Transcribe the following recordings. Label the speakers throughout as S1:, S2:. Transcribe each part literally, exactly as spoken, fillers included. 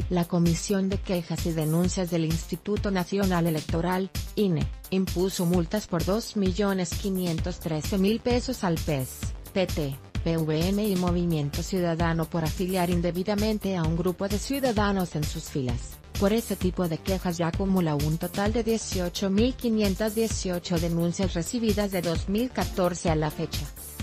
S1: La Comisión de Quejas y Denuncias del Instituto Nacional Electoral, I N E, impuso multas por dos millones quinientos trece mil pesos al P E S, P T, P V N y Movimiento Ciudadano por afiliar indebidamente a un grupo de ciudadanos en sus filas. Por ese tipo de quejas ya acumula un total de dieciocho mil quinientas dieciocho denuncias recibidas de dos mil catorce a la fecha.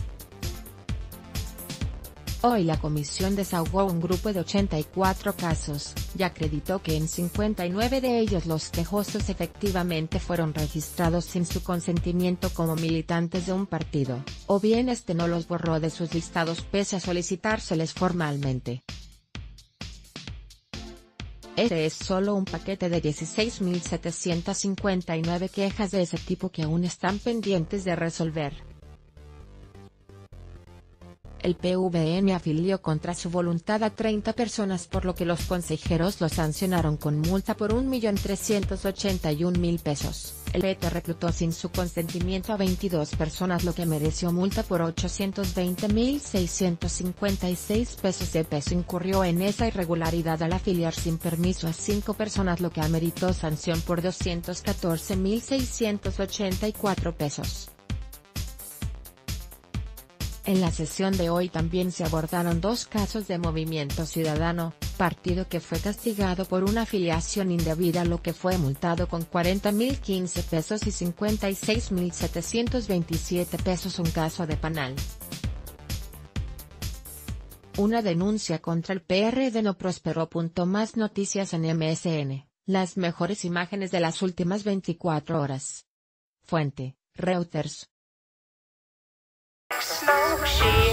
S1: Hoy la comisión desahogó un grupo de ochenta y cuatro casos, y acreditó que en cincuenta y nueve de ellos los quejosos efectivamente fueron registrados sin su consentimiento como militantes de un partido, o bien este no los borró de sus listados pese a solicitárseles formalmente. Este es solo un paquete de dieciséis mil setecientas cincuenta y nueve quejas de ese tipo que aún están pendientes de resolver. El P V N afilió contra su voluntad a treinta personas por lo que los consejeros lo sancionaron con multa por un millón trescientos ochenta y un mil pesos. El P T reclutó sin su consentimiento a veintidós personas lo que mereció multa por ochocientos veinte mil seiscientos cincuenta y seis pesos. De peso incurrió en esa irregularidad al afiliar sin permiso a cinco personas lo que ameritó sanción por doscientos catorce mil seiscientos ochenta y cuatro pesos. En la sesión de hoy también se abordaron dos casos de Movimiento Ciudadano, partido que fue castigado por una afiliación indebida lo que fue multado con cuarenta mil quince pesos y cincuenta y seis mil setecientos veintisiete pesos. Un caso de Panal. Una denuncia contra el P R D no prosperó. Más noticias en M S N, las mejores imágenes de las últimas veinticuatro horas. Fuente, Reuters.
S2: Smoke